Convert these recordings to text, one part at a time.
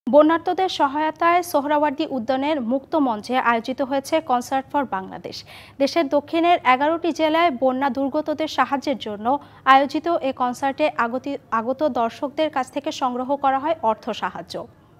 বন্যার্তদের সহায়তায় সোহরাওয়ার্দী উদ্যানের মুক্ত মঞ্চে আয়োজিত হয়েছে কনসার্ট ফর বাংলাদেশ। দেশের দক্ষিণের ১১টি জেলায় বন্যা দুর্গতদের সাহায্যের জন্য আয়োজিত এ কনসার্টে আগত দর্শকদের কাছ থেকে সংগ্রহ করা হয় অর্থ সাহায্য।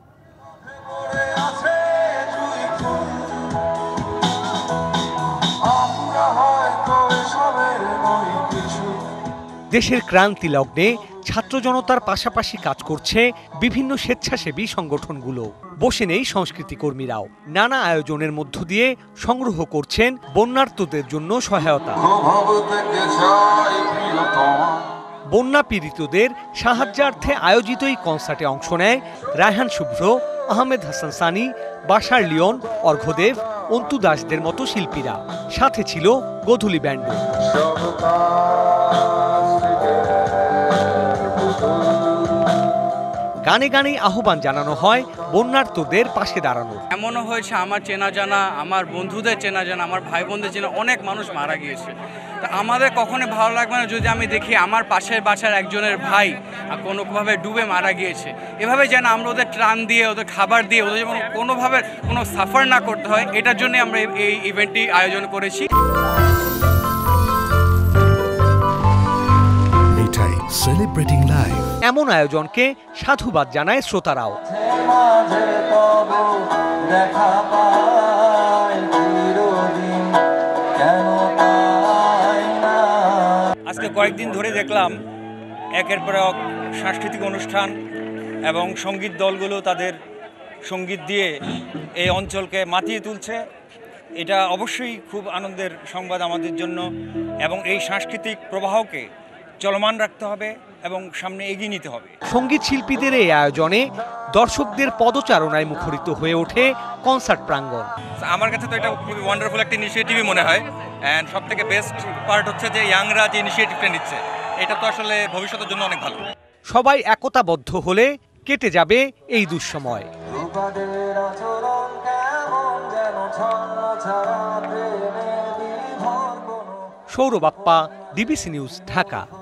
দেশের ক্রান্তি লগ্নে ছাত্র জনতার পাশাপাশি কাজ করছে বিভিন্ন স্বেচ্ছাসেবী সংগঠনগুলো। বসে নেই সংস্কৃতি কর্মীরাও। নানা আয়োজনের মধ্য দিয়ে সংগ্রহ করছেন বন্যার্তদের জন্য সহায়তা। বন্যা পীড়িতদের সাহায্যার্থে আয়োজিত এই কনসার্টে অংশ নেয় রায়হান শুভ্র, আহমেদ হাসান সানি, বাশার লিওন, অর্ঘদেব, অন্তু দাসদের মতো শিল্পীরা। সাথে ছিল গোধূলি ব্যান্ডও। গানে গানে আহ্বান জানানো হয় বন্যার্তদের পাশে দাঁড়ানো। এমনও হয়েছে আমার চেনা জানা, আমার বন্ধুদের চেনা জানা, আমার ভাই বোনদের চেনা অনেক মানুষ মারা গিয়েছে। তা আমাদের কখনোই ভালো লাগবে না যদি আমি দেখি আমার পাশের বাসার একজনের ভাই কোনোভাবে ডুবে মারা গিয়েছে। এভাবে যেন আমরা ওদের ত্রাণ দিয়ে, ওদের খাবার দিয়ে, ওদের যেন কোনোভাবে কোনো সাফার না করতে হয়, এটার জন্য আমরা এই ইভেন্টটি আয়োজন করেছি। সেলিব্রেটিং লাইফ এমন আয়োজনকে সাধুবাদ জানায় শ্রোতারাও। আজকে কয়েকদিন ধরে দেখলাম একের পর এক সাংস্কৃতিক অনুষ্ঠান এবং সঙ্গীত দলগুলো তাদের সঙ্গীত দিয়ে এই অঞ্চলকে মাতিয়ে তুলছে। এটা অবশ্যই খুব আনন্দের সংবাদ আমাদের জন্য এবং এই সাংস্কৃতিক প্রবাহকে চলমান রাখতে হবে এবং সামনে এগিয়ে নিতে হবে। সঙ্গীত শিল্পীদের এই আয়োজনে দর্শকদের পদচারণায় মুখরিত হয়ে ওঠে কনসার্ট প্রাঙ্গণ। আমার কাছে তো এটা খুবই ওয়ান্ডারফুল একটা ইনিশিয়েটিভই মনে হয়। অ্যান্ড সব থেকে বেস্ট পার্ট হচ্ছে যে ইয়াংরা যে ইনিশিয়েটিভটা নিচ্ছে, এটা তো আসলে ভবিষ্যতের জন্য অনেক ভালো। সবাই একতাবদ্ধ হলে কেটে যাবে এই দুঃসময়। Sourav Appa, DBC news, Dhaka.